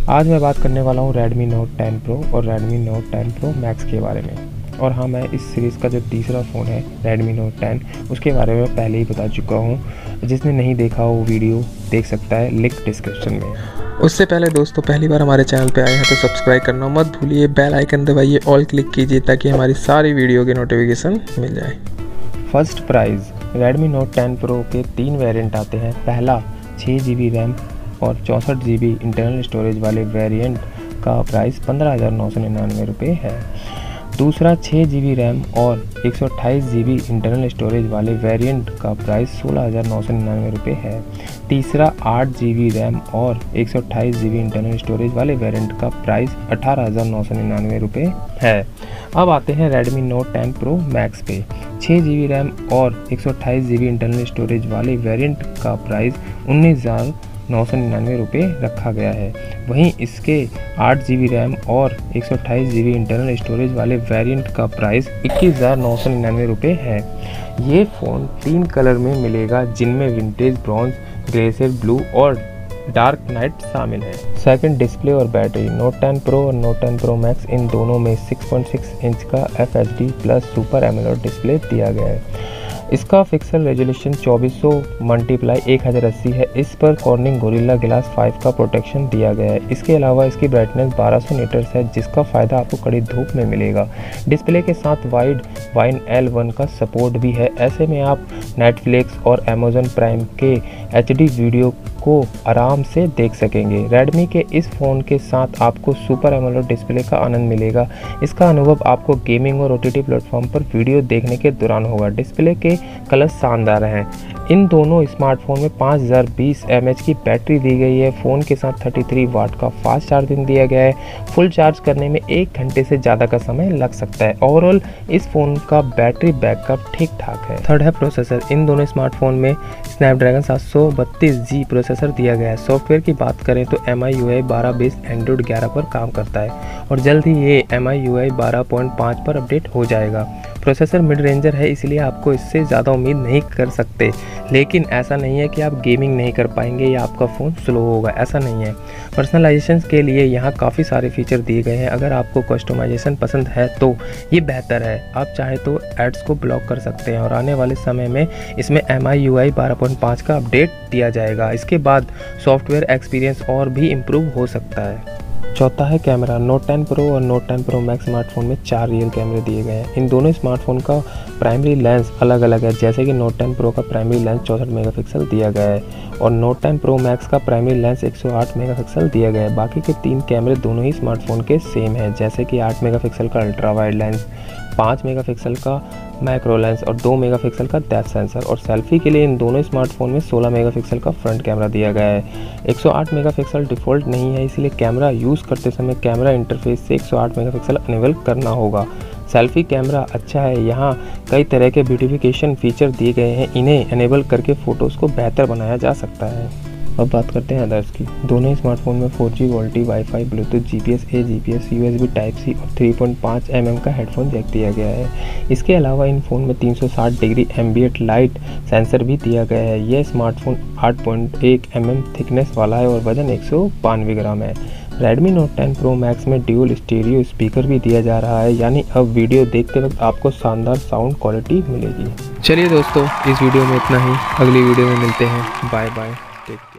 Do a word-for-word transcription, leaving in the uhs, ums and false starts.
आज मैं बात करने वाला हूँ Redmi Note टेन Pro और Redmi Note ten Pro Max के बारे में। और हाँ, मैं इस सीरीज़ का जो तीसरा फ़ोन है Redmi Note टेन, उसके बारे में पहले ही बता चुका हूँ। जिसने नहीं देखा वो वीडियो देख सकता है, लिंक डिस्क्रिप्शन में। उससे पहले दोस्तों, पहली बार हमारे चैनल पे आए हैं तो सब्सक्राइब करना मत भूलिए, बेल आइकन दबाइए, ऑल क्लिक कीजिए ताकि हमारी सारी वीडियो की नोटिफिकेशन मिल जाए। First price, Redmi Note ten Pro के तीन वेरिएंट आते हैं। पहला छः जी बी रैम और चौंसठ जी बी इंटरनल स्टोरेज वाले वेरिएंट का प्राइस पंद्रह हज़ार नौ सौ निन्यानवे रुपये है। दूसरा छः जी बी रैम और एक सौ अट्ठाईस जी बी इंटरनल स्टोरेज वाले वेरिएंट का प्राइस सोलह हज़ार नौ सौ निन्यानवे रुपये है। तीसरा आठ जी बी रैम और एक सौ अट्ठाईस जी बी इंटरनल स्टोरेज वाले वेरिएंट का प्राइस अठारह हज़ार नौ सौ निन्यानवे रुपये है। अब आते हैं Redmi Note ten Pro Max पे। छः जी बी रैम और एक सौ अट्ठाईस जी बी इंटरनल स्टोरेज वाले वेरिएंट का प्राइस उन्नीस हज़ार नौ सौ निन्यानवे रुपये रखा गया है। वहीं इसके आठ जी बी रैम और एक सौ अट्ठाईस जी बी इंटरनल स्टोरेज वाले वेरिएंट का प्राइस इक्कीस हज़ार नौ सौ निन्यानवे रुपये है। ये फ़ोन तीन कलर में मिलेगा, जिनमें विंटेज ब्रॉन्ज, ग्लेशियर ब्लू और डार्क नाइट शामिल है। सेकंड, डिस्प्ले और बैटरी। Note टेन Pro और Note टेन Pro Max इन दोनों में सिक्स पॉइंट सिक्स इंच का F H D plus super AMOLED display दिया गया है। इसका पिक्सल रेजोल्यूशन चौबीस सौ मल्टीप्लाई एक हज़ार अस्सी है। इस पर कॉर्निंग गोरिल्ला ग्लास फाइव का प्रोटेक्शन दिया गया है। इसके अलावा इसकी ब्राइटनेस बारह सौ नीट्स है, जिसका फ़ायदा आपको कड़ी धूप में मिलेगा। डिस्प्ले के साथ वाइड वाइन एल वन का सपोर्ट भी है। ऐसे में आप नेटफ्लिक्स और अमेज़न प्राइम के एच डी वीडियो को आराम से देख सकेंगे। Redmi के इस फ़ोन के साथ आपको सुपर एमोलेड डिस्प्ले का आनंद मिलेगा। इसका अनुभव आपको गेमिंग और ओ टी टी प्लेटफॉर्म पर वीडियो देखने के दौरान होगा। डिस्प्ले के कलर शानदार हैं। इन दोनों स्मार्टफोन में पाँच हज़ार बीस एम एच की बैटरी दी गई है। फ़ोन के साथ तैंतीस वाट का फास्ट चार्जिंग दिया गया है। फुल चार्ज करने में एक घंटे से ज़्यादा का समय लग सकता है। ओवरऑल इस फ़ोन का बैटरी बैकअप ठीक ठाक है। थर्ड है प्रोसेसर। इन दोनों स्मार्टफोन में स्नैपड्रैगन सात सौ बत्तीस जी प्रोसेसर दिया गया है। सॉफ्टवेयर की बात करें तो एम आई यू आई बारह बेस्ड एंड्रॉइड ग्यारह पर काम करता है और जल्द ही ये एम आई यू आई बारह पॉइंट पाँच पर अपडेट हो जाएगा। प्रोसेसर मिड रेंजर है, इसलिए आपको इससे ज़्यादा उम्मीद नहीं कर सकते, लेकिन ऐसा नहीं है कि आप गेमिंग नहीं कर पाएंगे या आपका फ़ोन स्लो होगा, ऐसा नहीं है। पर्सनलाइजेशन के लिए यहाँ काफ़ी सारे फीचर दिए गए हैं। अगर आपको कस्टमाइजेशन पसंद है तो ये बेहतर है। आप चाहे तो एड्स को ब्लॉक कर सकते हैं और आने वाले समय में इसमें एम आई यू आई बारह पॉइंट पाँच का अपडेट दिया जाएगा। इसके बाद सॉफ्टवेयर एक्सपीरियंस और भी इम्प्रूव हो सकता है। चौथा है कैमरा। Note टेन Pro और Note ten Pro Max smartphone में चार रियल कैमरे दिए गए हैं। इन दोनों स्मार्टफोन का प्राइमरी लेंस अलग अलग है, जैसे कि Note टेन Pro का प्राइमरी लेंस चौंसठ मेगापिक्सल दिया गया है और Note टेन Pro Max का प्राइमरी लेंस एक सौ आठ मेगापिक्सल दिया गया है। बाकी के तीन कैमरे दोनों ही स्मार्टफोन के सेम हैं, जैसे कि आठ मेगापिक्सल का अल्ट्रा वाइड लेंस, पाँच मेगापिक्सल का मैक्रो लेंस और दो मेगापिक्सल का डेप्थ सेंसर। और सेल्फी के लिए इन दोनों स्मार्टफोन में सोलह मेगापिक्सल का फ्रंट कैमरा दिया गया है। एक सौ आठ मेगापिक्सल डिफ़ॉल्ट नहीं है, इसलिए कैमरा यूज़ करते समय कैमरा इंटरफेस से एक सौ आठ मेगापिक्सल अनेबल करना होगा। सेल्फी कैमरा अच्छा है। यहाँ कई तरह के ब्यूटिफिकेशन फीचर दिए गए हैं, इन्हें अनेबल करके फ़ोटोज़ को बेहतर बनाया जा सकता है। अब बात करते हैं अदर्स की। दोनों ही स्मार्टफोन में four G VoLTE wifi, Bluetooth, G P S A, G P S, U S B type C और three point five M M का हेडफोन जैक दिया गया है। इसके अलावा इन फ़ोन में तीन सौ साठ डिग्री एम्बिएंट लाइट सेंसर भी दिया गया है। यह स्मार्टफोन आठ पॉइंट एक एम एम थिकनेस वाला है और वजन एक सौ बानवे ग्राम है। Redmi Note ten Pro Max में ड्यूल स्टीरियो स्पीकर भी दिया जा रहा है, यानी अब वीडियो देखते वक्त आपको शानदार साउंड क्वालिटी मिलेगी। चलिए दोस्तों, इस वीडियो में इतना ही। अगली वीडियो में मिलते हैं। Bye bye, take care.